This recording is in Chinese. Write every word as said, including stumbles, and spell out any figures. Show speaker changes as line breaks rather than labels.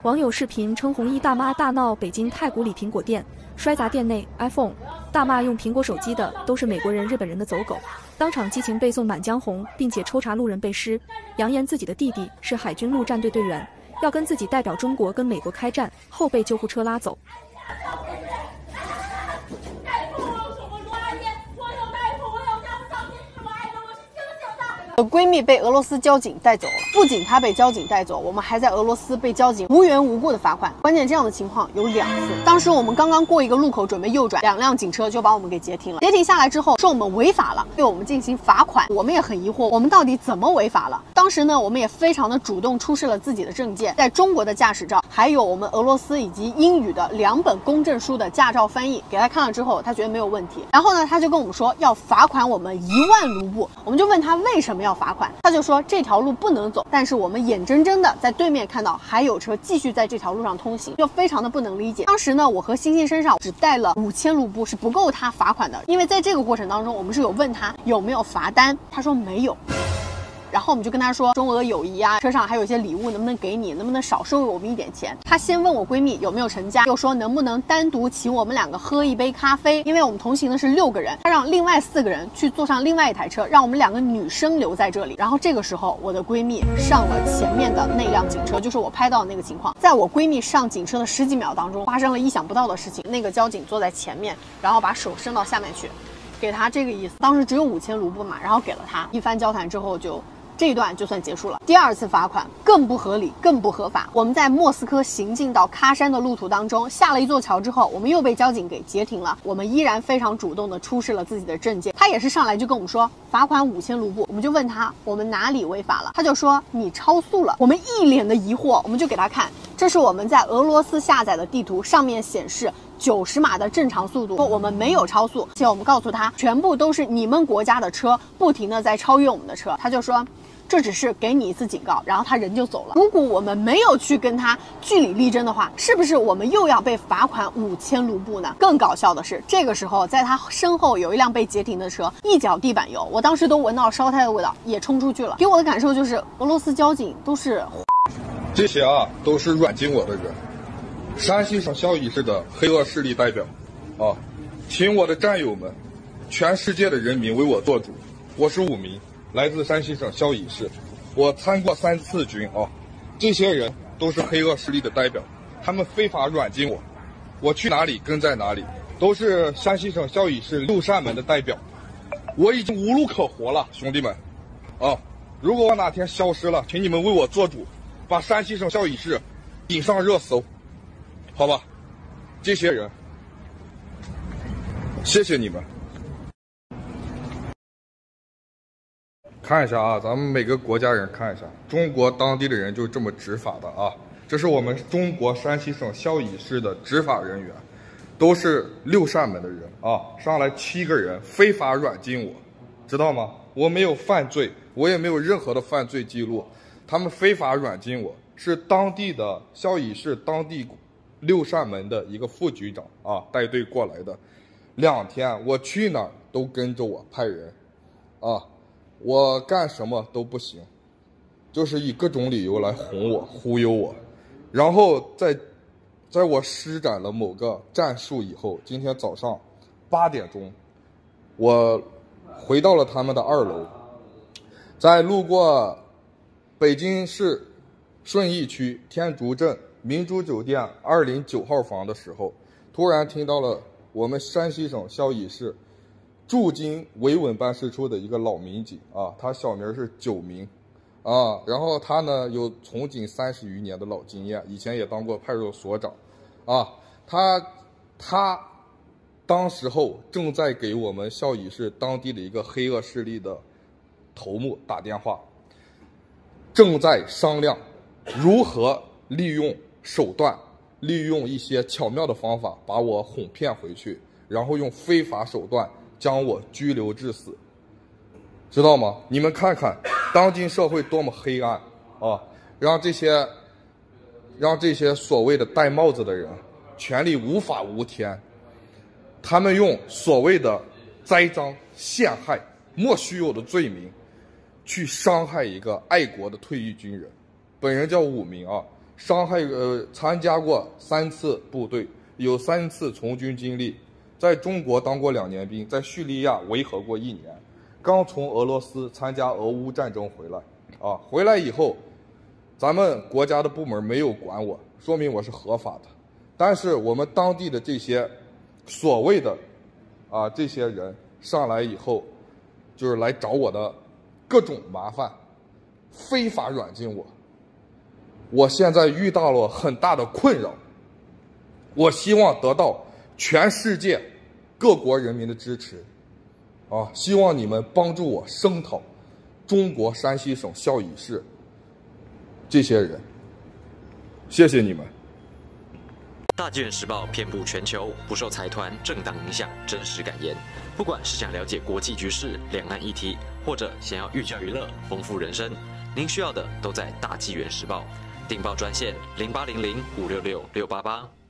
网友视频称红衣大妈大闹北京太古里苹果店，摔砸店内 iPhone， 大骂用苹果手机的都是美国人、日本人的走狗，当场激情背诵《满江红》，并且抽查路人背诗，扬言自己的弟弟是海军陆战队队员，要跟自己代表中国跟美国开战，后被救护车拉走。
我闺蜜被俄罗斯交警带走了，不仅她被交警带走，我们还在俄罗斯被交警无缘无故的罚款。关键这样的情况有两次。当时我们刚刚过一个路口，准备右转，两辆警车就把我们给截停了。截停下来之后，说我们违法了，对我们进行罚款。我们也很疑惑，我们到底怎么违法了？当时呢，我们也非常的主动出示了自己的证件，在中国的驾驶照，还有我们俄罗斯以及英语的两本公证书的驾照翻译，给他看了之后，他觉得没有问题。然后呢，他就跟我们说要罚款我们一万卢布。我们就问他为什么要罚款，他就说这条路不能走，但是我们眼睁睁的在对面看到还有车继续在这条路上通行，就非常的不能理解。当时呢，我和星星身上只带了五千卢布，是不够他罚款的，因为在这个过程当中，我们是有问他有没有罚单，他说没有。 然后我们就跟他说中俄友谊啊，车上还有一些礼物，能不能给你？能不能少收我们一点钱？她先问我闺蜜有没有成家，又说能不能单独请我们两个喝一杯咖啡，因为我们同行的是六个人，她让另外四个人去坐上另外一台车，让我们两个女生留在这里。然后这个时候，我的闺蜜上了前面的那辆警车，就是我拍到的那个情况。在我闺蜜上警车的十几秒当中，发生了意想不到的事情。那个交警坐在前面，然后把手伸到下面去，给她这个意思。当时只有五千卢布嘛，然后给了她。一番交谈之后就。 这一段就算结束了。第二次罚款更不合理，更不合法。我们在莫斯科行进到喀山的路途当中，下了一座桥之后，我们又被交警给截停了。我们依然非常主动的出示了自己的证件。他也是上来就跟我们说罚款五千卢布，我们就问他我们哪里违法了，他就说你超速了。我们一脸的疑惑，我们就给他看，这是我们在俄罗斯下载的地图，上面显示。 九十码的正常速度，说我们没有超速，而且我们告诉他，全部都是你们国家的车不停的在超越我们的车，他就说。 这只是给你一次警告，然后他人就走了。如果我们没有去跟他据理力争的话，是不是我们又要被罚款五千卢布呢？更搞笑的是，这个时候在他身后有一辆被截停的车，一脚地板油，我当时都闻到烧胎的味道，也冲出去了。给我的感受就是，俄罗斯交警都是
这些啊，都是软禁我的人，山西省孝义市的黑恶势力代表啊，请我的战友们，全世界的人民为我做主。我是武民。 来自山西省孝义市，我参过三次军啊，这些人都是黑恶势力的代表，他们非法软禁我，我去哪里跟在哪里，都是山西省孝义市六扇门的代表，我已经无路可活了，兄弟们，啊，如果我哪天消失了，请你们为我做主，把山西省孝义市引上热搜，好吧，这些人，谢谢你们。 看一下啊，咱们每个国家人看一下，中国当地的人就这么执法的啊。这是我们中国山西省孝义市的执法人员，都是六扇门的人啊。上来七个人非法软禁我，知道吗？我没有犯罪，我也没有任何的犯罪记录，他们非法软禁我，是当地的孝义市当地六扇门的一个副局长啊带队过来的。两天我去哪儿都跟着我派人，啊。 我干什么都不行，就是以各种理由来哄我、忽悠我，然后在，在我施展了某个战术以后，今天早上八点钟，我回到了他们的二楼，在路过北京市顺义区天竺镇明珠酒店二零九号房的时候，突然听到了我们山西省孝义市。 驻京维稳办事处的一个老民警啊，他小名是九明，啊，然后他呢有从警三十余年的老经验，以前也当过派出所所长，啊，他他当时候正在给我们孝义市当地的一个黑恶势力的头目打电话，正在商量如何利用手段，利用一些巧妙的方法把我哄骗回去，然后用非法手段。 将我拘留致死，知道吗？你们看看，当今社会多么黑暗啊！让这些，让这些所谓的戴帽子的人，权力无法无天。他们用所谓的栽赃、陷害、莫须有的罪名，去伤害一个爱国的退役军人。本人叫武明啊， 伤害呃参加过三次部队，有三次从军经历，在中国当过两年兵，在叙利亚维和过一年，刚从俄罗斯参加俄乌战争回来，啊，回来以后，咱们国家的部门没有管我，说明我是合法的，但是我们当地的这些所谓的啊这些人上来以后，就是来找我的各种麻烦，非法软禁我。我现在遇到了很大的困扰，我希望得到全世界各国人民的支持，啊，希望你们帮助我声讨中国山西省孝乙市这些人，谢谢你们。
大纪元时报遍布全球，不受财团、政党影响，真实敢言。不管是想了解国际局势、两岸议题，或者想要寓教于乐、丰富人生，您需要的都在大纪元时报。订报专线零八零零五六六六八八。